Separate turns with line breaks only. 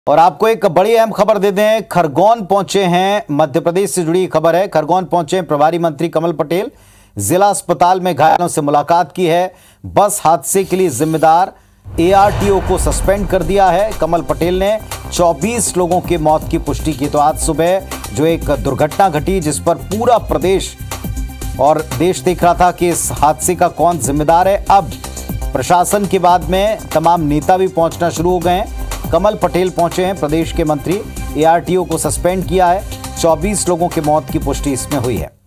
और आपको एक बड़ी अहम खबर दे दें, खरगोन पहुंचे हैं, मध्य प्रदेश से जुड़ी खबर है। खरगोन पहुंचे हैं प्रभारी मंत्री कमल पटेल। जिला अस्पताल में घायलों से मुलाकात की है। बस हादसे के लिए जिम्मेदार एआरटीओ को सस्पेंड कर दिया है। कमल पटेल ने 24 लोगों की मौत की पुष्टि की। तो आज सुबह जो एक दुर्घटना घटी जिस पर पूरा प्रदेश और देश देख रहा था कि इस हादसे का कौन जिम्मेदार है, अब प्रशासन के बाद में तमाम नेता भी पहुंचना शुरू हो गए हैं। कमल पटेल पहुंचे हैं, प्रदेश के मंत्री। एआरटीओ को सस्पेंड किया है। 24 लोगों की मौत की पुष्टि इसमें हुई है।